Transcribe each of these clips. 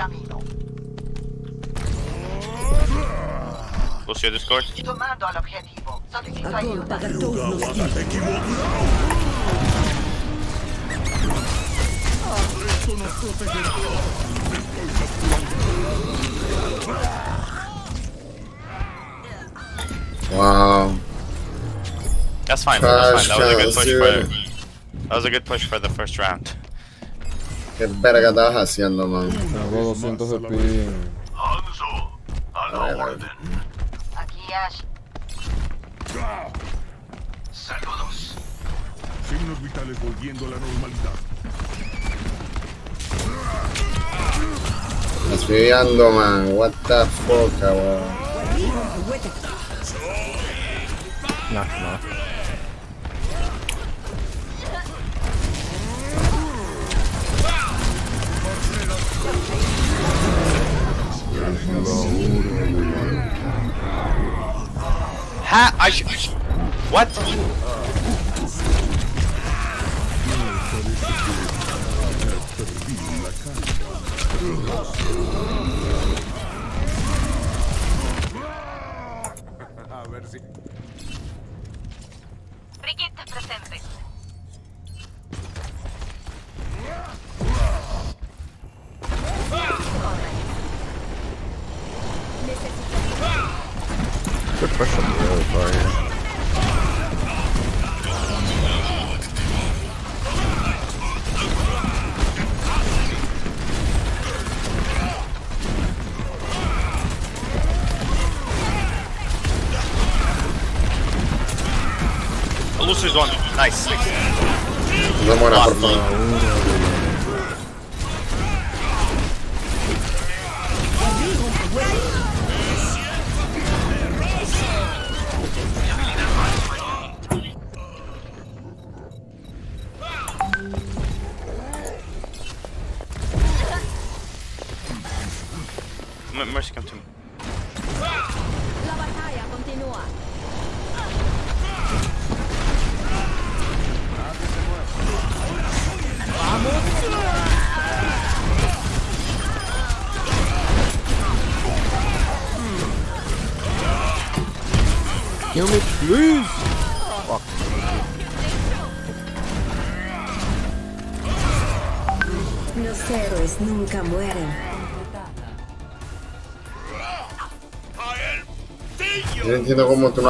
camino. Lucio Discord. Tomando al objetivo. Solicito Огонь ayuda. по готовности. Esto nos protegerá. Wow. That's fine. That's fine. That was a good Chas, push dude. that was a good push for the first round. ¿Qué verga estabas haciendo, man? Tengo 200 de ping. Hanzo, a la orden. Aquí Ash. Saludos. Signos vitales volviendo a la normalidad. Me estoy viendo, man. What the fuck, cabrón. Nah, nah. Ha! What? A ver si. Brigitte presente. Good push on the other side. Lucio's one. Nice. No muera, por favor. Mercy, come to me. La batalla continúa. Kill me, please! Fuck. Los héroes nunca mueren. Yo no entiendo cómo tú no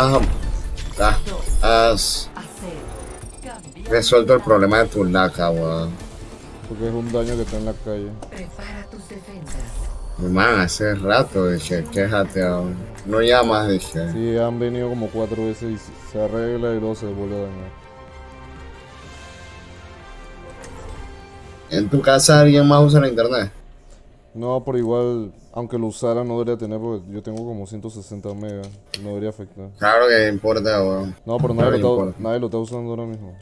has resuelto el problema de tu laca, weón. Porque es un daño que está en la calle. Prepara tus defensas. Man, hace rato, dije, quéjate aún. No llamas, dije. Sí, han venido como 4 veces y se arregla y luego se vuelve a dañar. ¿En tu casa alguien más usa la internet? No, pero igual, aunque lo usara no debería tener porque yo tengo como 160 megas. No debería afectar. Claro que importa, weón. No, pero Claro nadie que lo, importa. nadie lo está usando ahora mismo.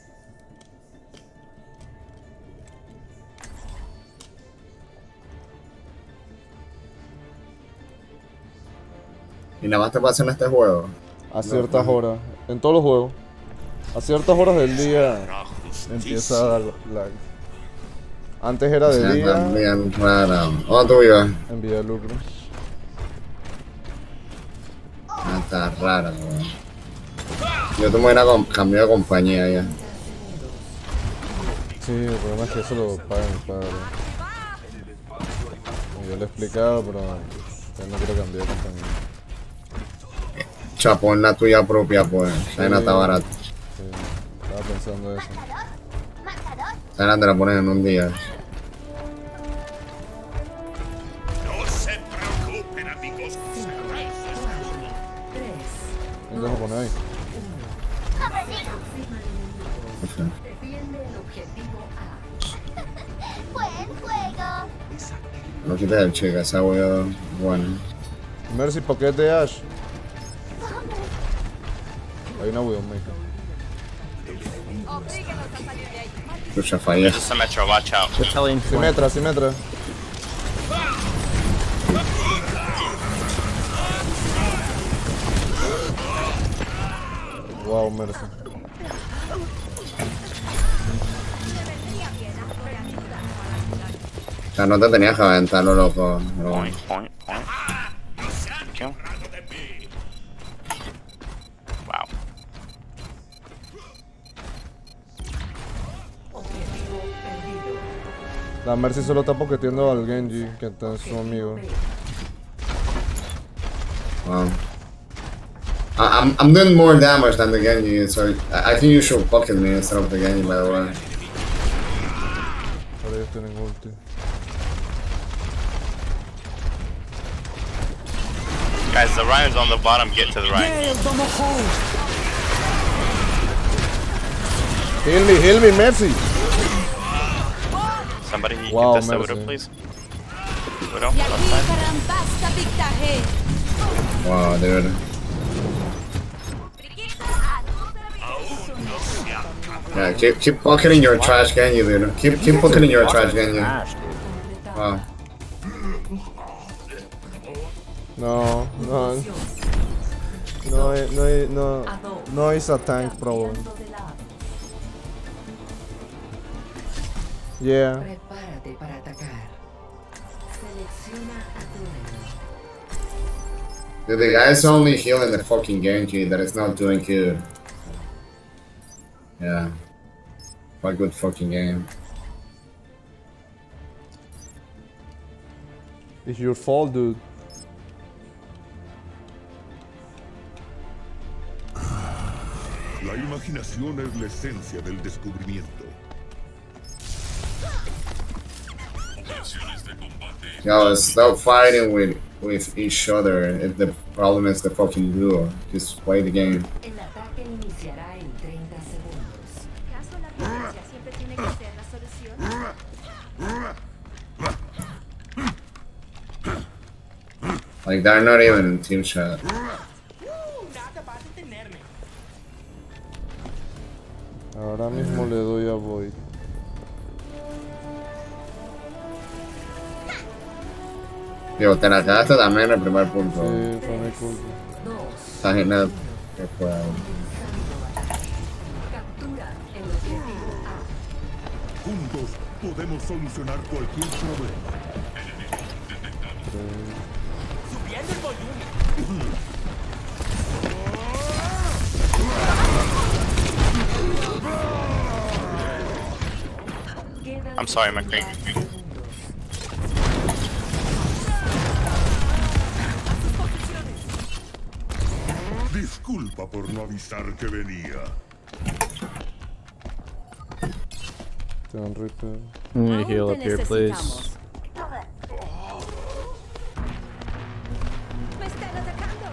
Y nada más te pasa en este juego. A ciertas horas, en todos los juegos, a ciertas horas del día empieza a dar lag. Antes era de día, También rara. ¿Dónde tú vives? en Villa Lucro. Ah, está rara, weón. Yo te voy a ir a cambiar de compañía ya. Sí, el problema es que eso lo paga mi padre. Y yo le he explicado, pero él no quiere cambiar de compañía. Chapón, la tuya propia, pues. Esa no está barata. Sí, estaba pensando eso. Esa te la ponen en un día. No se preocupen, amigos. ¿Dónde se pone ahí? Defiende el objetivo A. Buen juego. No quites el chica, esa wea. Bueno. Mercy, ¿por qué es de Ash? Hay una Widowmaker. Escucha, falla. There's a Symmetra, watch out. Simetra, Simetra. Wow, Mercy. O sea, no te tenías que aventarlo, loco. Pero bueno. Point. Kill. Wow. Objetivo perdido. La Mercy solo está poketeando al Genji, que está su amigo. Wow. I'm doing more damage than the Genji, so I think you should pocket me instead of the Genji, by the way. Ahora ellos tienen ulti. Guys, the Ryan's on the bottom. Get to the Ryan. Heal me, Mercy! Somebody Wow, get this to Widow, Mercy. please. Widow, Y aquí outside. carambasta pictaje. Wow, dude. Yeah, keep pocketing your trash Genji, dude. Keep pocketing your trash Genji. Wow. No it's a tank problem. Cambiando de lado. Yeah. Prepárate para atacar. Selecciona a tu héroe. Dude, the guy's only healing the fucking Genji that is not doing good. Yeah. What good fucking game. It's your fault, dude. La imaginación es la esencia del descubrimiento. Yo, stop fighting with each other if the problem is the fucking duo. Just play the game. El ataque iniciará en 30 segundos. ¿Acaso la violencia siempre tiene que ser la solución? Like, they're not even in team chat. Ahora mismo le doy a Void. Yo, te la cagaste también en el primer punto. Sí, fue mi culpa. 2. Estás genial. Qué juego. Captura el objetivo A. Juntos podemos solucionar cualquier problema. Quedan I'm sorry, McCree. 30 segundos. Disculpa por no avisar que venía. Te dan repair. I'm gonna Aún heal te up here, please. necesitamos. Me están atacando.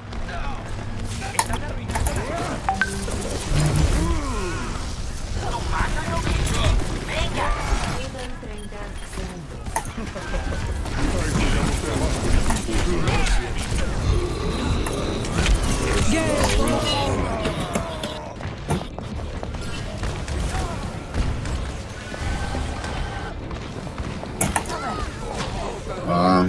Quedan 30 segundos. Ah,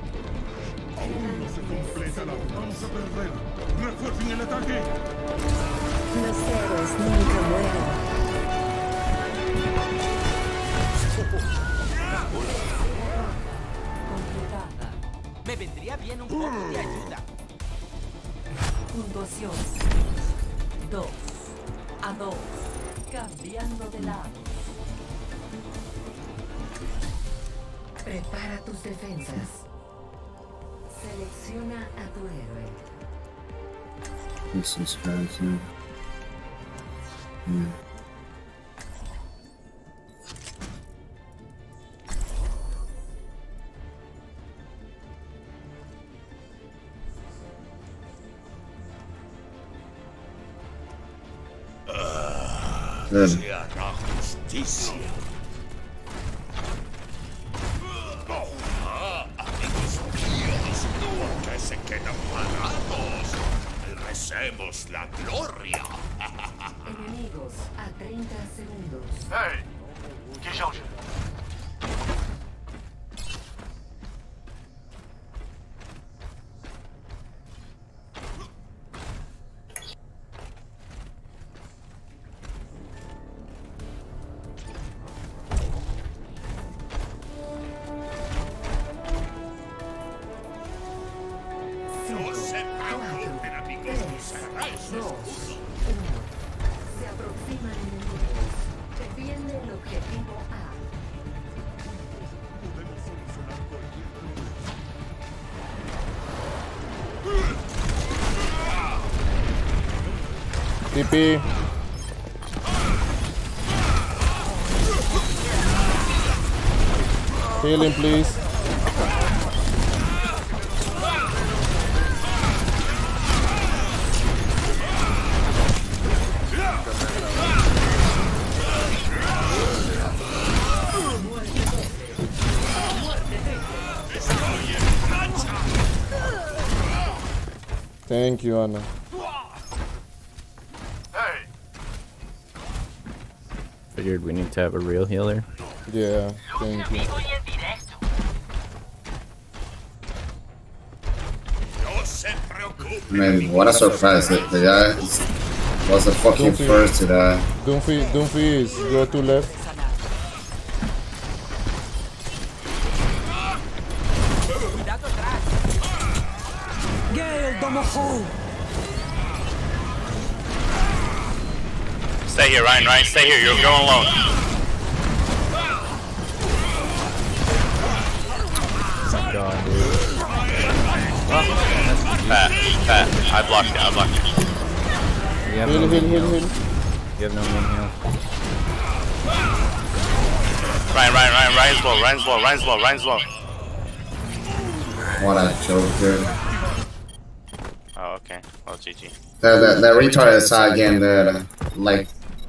Completa la vamos a perder. ¡Refuercen el ataque! Los héroes nunca mueren. Completada. Me vendría bien un poco de ayuda. Puntuación 2 a 2. Cambiando de lado. Prepara tus defensas. Selecciona a tu héroe. this is crazy. Yeah. Good. Hará justicia. Amigos míos, nunca se quedan parados. Recemos la gloria. Enemigos a 30 segundos. 哎，接上去。 Enemigos Se aproximan enemigos. Defiende el objetivo A. TP. Heal him, please. Thank you, Ana. Hey, Figured we need to have a real healer. Yeah, thank you. Man, what a surprise. The guy was the fucking Doomfist. first to die. Doomfist is go to left. Cuidado atrás. Gale, Domoho. Stay here, Ryan. Ryan, stay here. You're going alone. God, dude. Pat. I blocked you. I blocked you. You have Heal, no heal, main heal, heal. heal. You have no main heal. Ryan's low. What a joke, dude. Oh, okay. Well, GG. The retard is again there, like,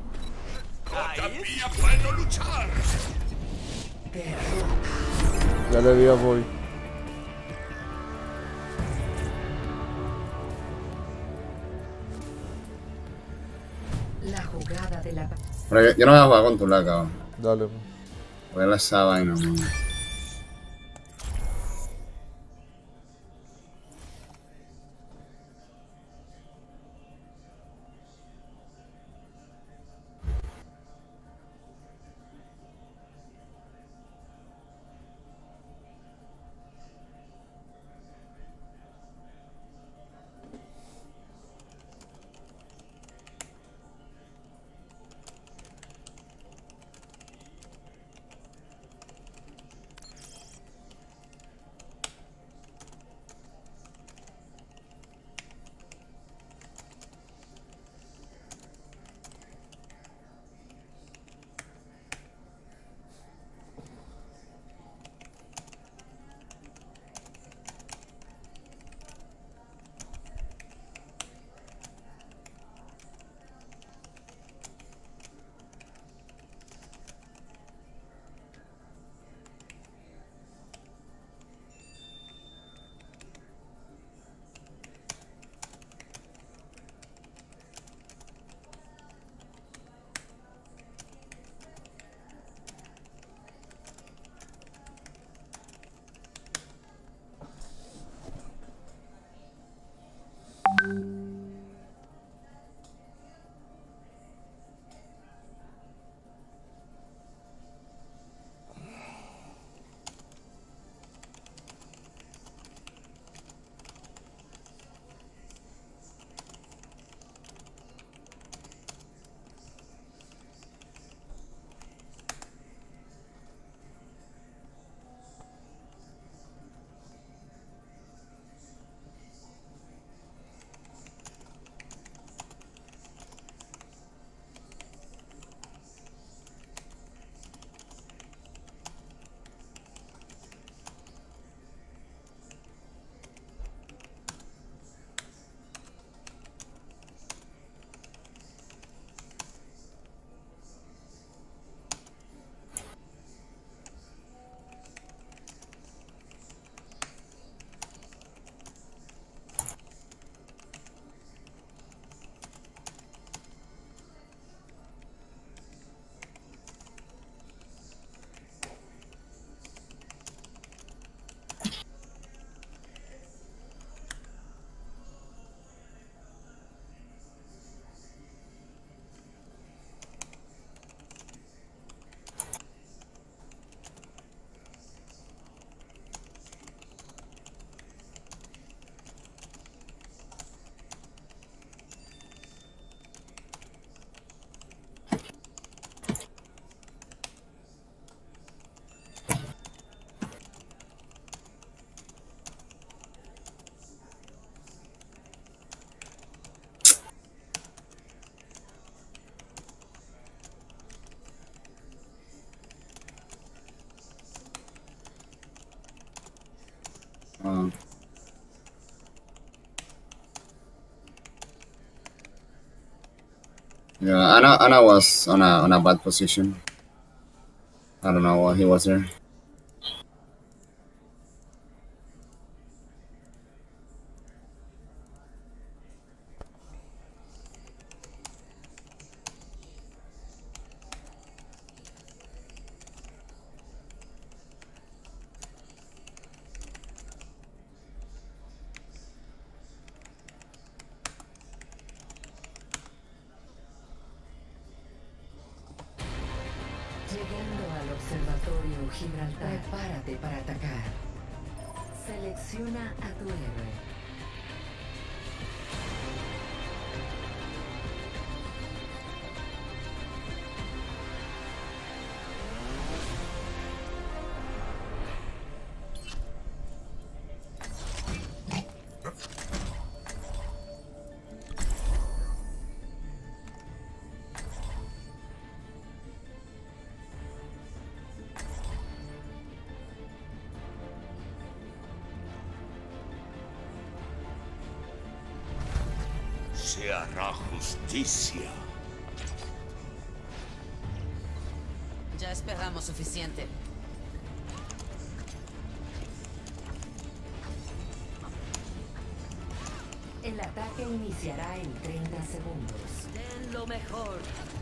Ya le di a Boy. La jugada de la pero yo no voy a jugar con tu la, cabrón. Dale. Voy a la esa vaina, man. Yeah, Ana was on a bad position. I don't know why he was there. Llegando al observatorio Gibraltar, prepárate para atacar. Selecciona a tu héroe. Se hará justicia. Ya esperamos suficiente. El ataque iniciará en 30 segundos. Den lo mejor.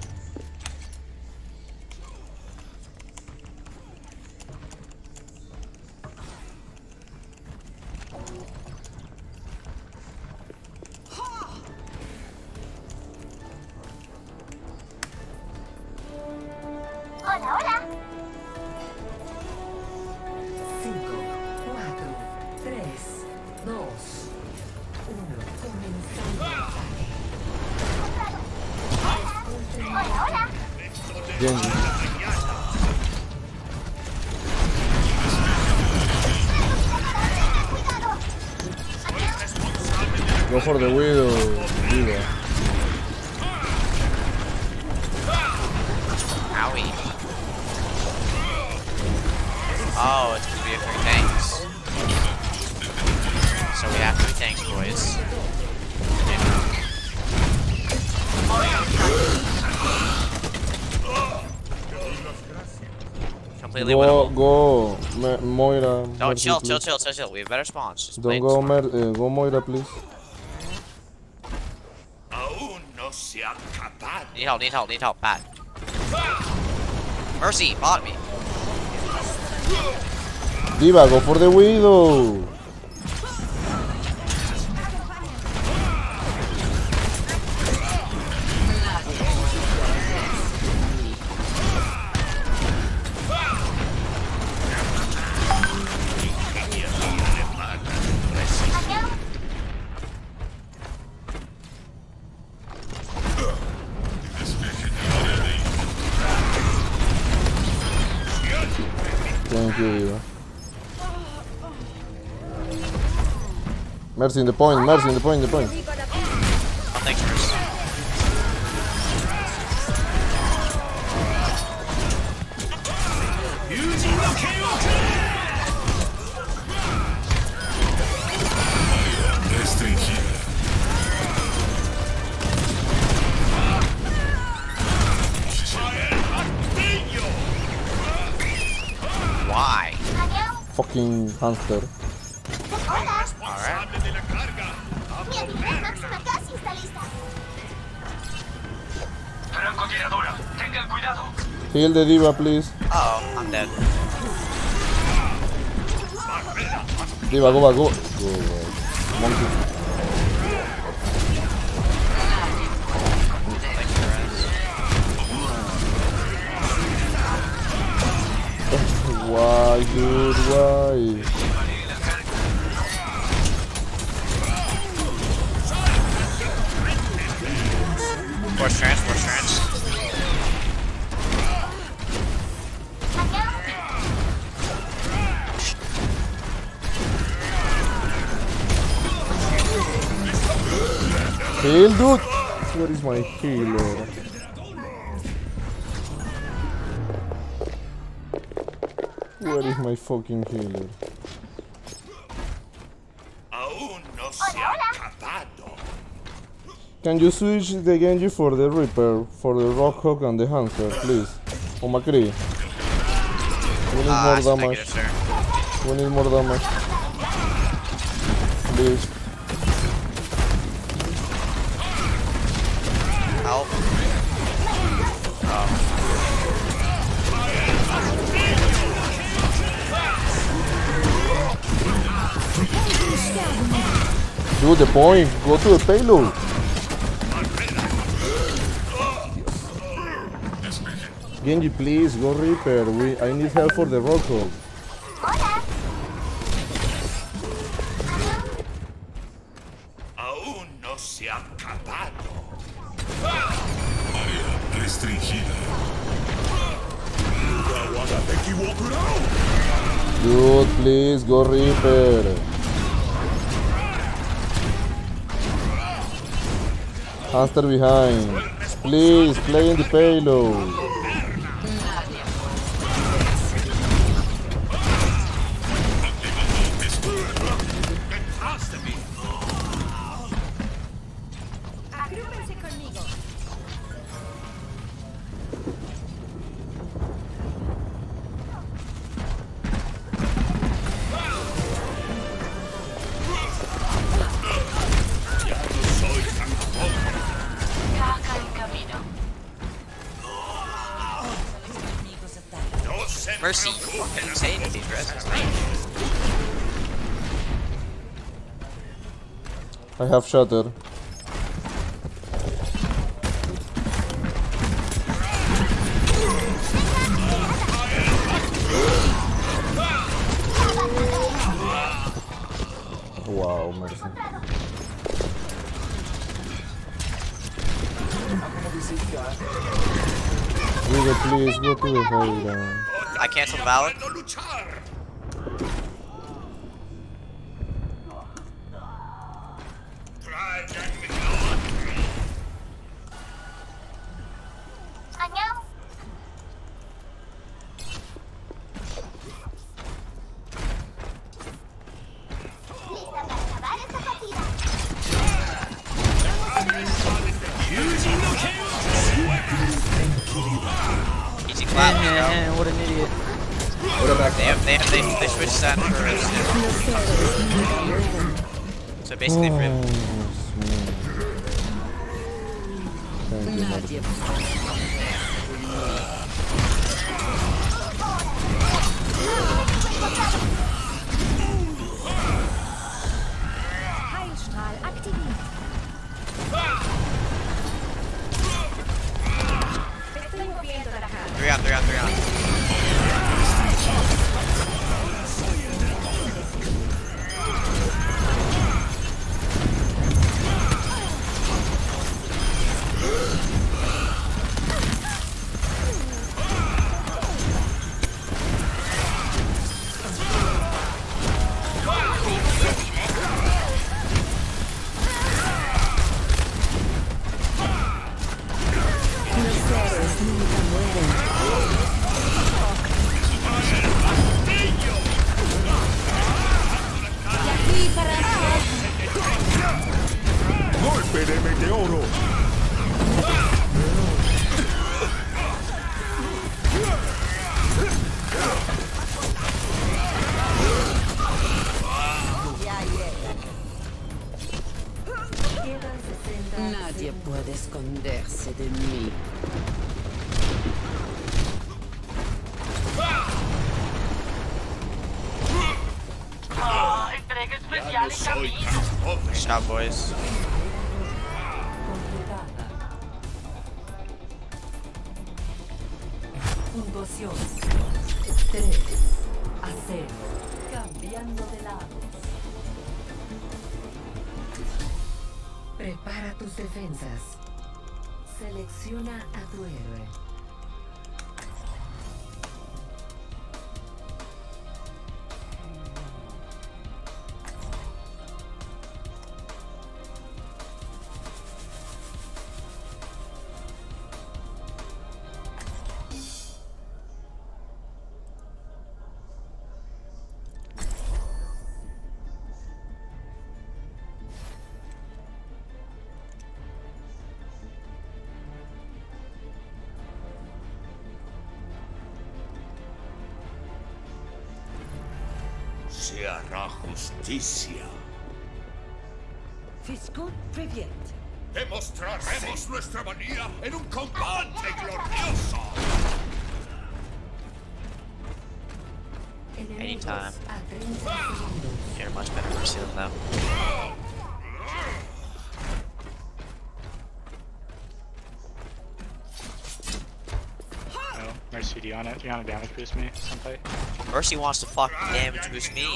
Hola, hola. 5, 4, 3, 2, 1. Comenzando el ataque. Hola, hola. Genji. Go for the Widow, Diva. Owie. Oh, it's gonna be a 3 tanks. So we have 3 tanks, boys. Completely winnable. Go, Moira. No, Mercy, chill. please. We have better spawns. Just Don't play go, smart. go Moira, please. Aún no se ha acabado. Need help, Pat. Mercy, bought me. Diva, go for the Widow. Thank you, Diva. Mercy in the point, Mercy in the point, Oh, thanks, Mercy. Why? Fucking hamster. Alright. Mi habilidad máxima casi está lista. Francotiradora, tengan cuidado. Heal the Diva, please. Uh oh, I'm dead. Diva, go back, go. Go back. Monkey. Why, dude? Why? Force trans. Heal, dude. Where is my healer? Where is my fucking healer? Can you switch the Genji for the Reaper, for the Rockhawk and the Hunter, please? Oh, McCree. We need more damage. We need more damage. Please. Help. Do the point. Go to the payload. Genji, please go Reaper. I need help for the Rockhawk. Aún no se ha acabado. Área restringida. Dude, please go Reaper. Hunter behind. Please play in the payload. Agrúpense conmigo. Mercy, you fucking insane with these dresses. I have Shatter. Wow, Mercy. Rigo, please go to the high ground. I cancel the Valor. Easy clap, let's go. What an idiot. They switched that for so basically for him. Heilstrahl aktiviert. 3 on 3 on 3 on. ¡Golpe de meteoro! Nadie puede esconderse de mí. Entrega especial en camino. Push out, boys. Puntuación 3-0. Cambiando de lado. Prepara tus defensas. Selecciona a tu héroe. Se hará justicia. Fiscut Privet. Demostraremos nuestra manía en un combate glorioso. Anytime. You're much better for sealing them. Oh, Mercy, Diana damage boost me, senpai? Mercy wants to fucking damage boost me.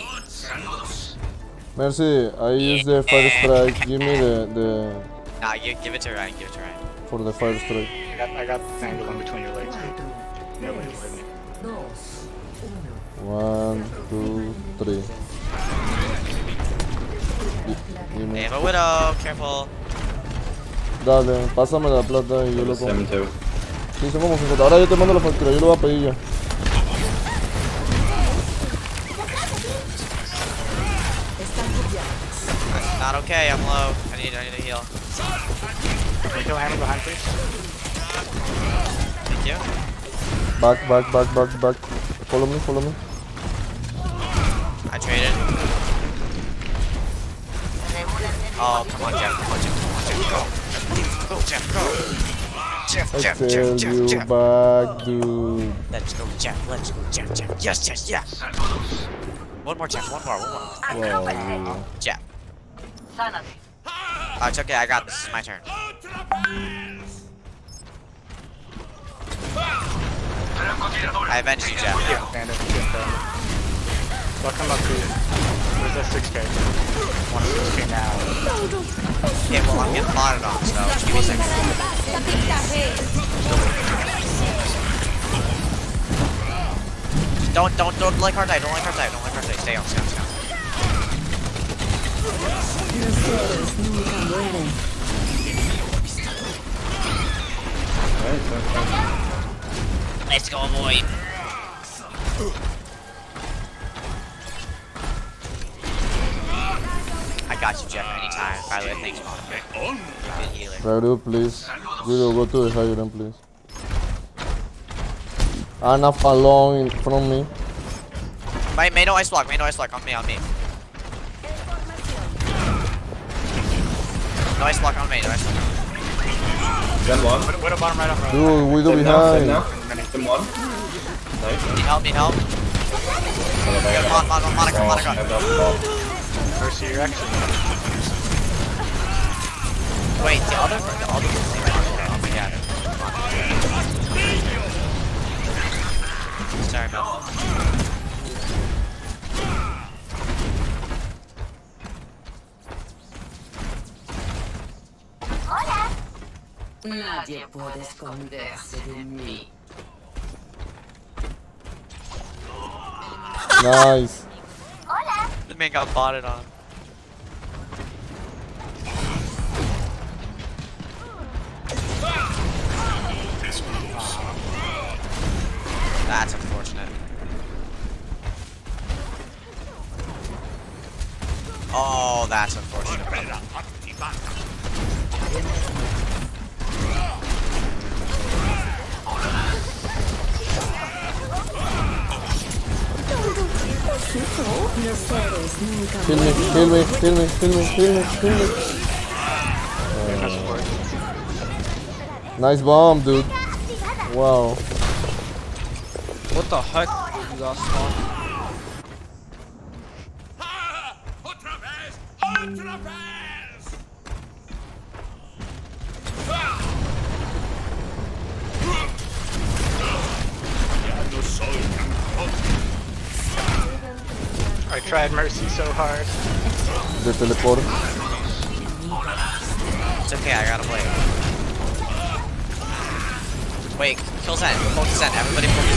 Mercy, I use the fire strike. Give me the Nah, give it to Ryan, give it to Ryan. for the fire strike. I got the angle in between your legs. Nobody will hit me. 1, 2, 3. Give me. They have a widow, careful. Dale, pásame la plata y yo lo compro. 7-2. Sí, son como 50. Ahora yo te mando la factura, yo lo voy a pedir ya. Not okay, I'm low. I need a heal. Can you kill Hammer behind, please? Thank you. Back. Follow me. I traded. Oh, come on, Jeff. Go, Jeff, go. I tell you back, dude. Let's go, Jeff. Yes. One more, Jeff, one more. Wow. Jeff. Oh, it's okay, I got this. It's my turn. I avenged you, Jeff. Yeah, bandit. So I'll come up to you. Where's that 6k? 6k now. Okay, well, I'm getting plotted on, so just give me a second. Don't like hard type, Stay on. Let's go, boy. I got you, Jeff, anytime. By the way, thanks, Mom. Good healer. Radu, please. Guido, go to the higher end, please. Ana Falon in front of me. May no ice block, on me. No ice block on me, Got one. What a bottom right up. Dude, we do behind. Them one. Nice. Need help. Monica. Mercy, you're actually. Wait, the other oh my god. Sorry, Mel. Nadie puede esconderse de mí. Nice. The man got botted on. That's unfortunate. Oh, that's unfortunate. Kill me. Nice bomb, dude. Wow. What the heck? You got spawned. I tried Mercy so hard. The teleport. It's okay, I got a blade. Wait, kill Zen. Focus Zen. Everybody focus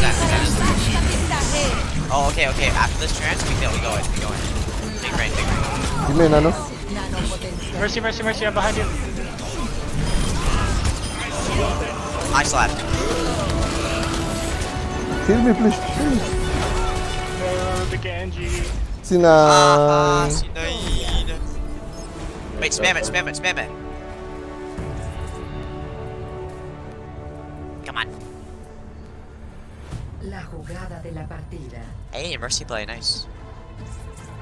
Zen. Oh, okay. After this trance, we go in. Take rain. Give me a nano. Mercy, I'm behind you. I slap. Kill me, please. No, the Genji. C9. C9. Wait, spam it. Come on. La jugada de la partida. Hey, Mercy play, nice.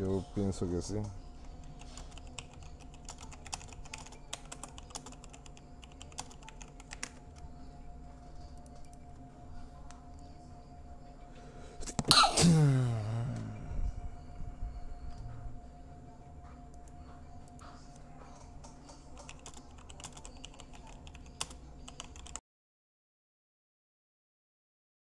Yo pienso que sí.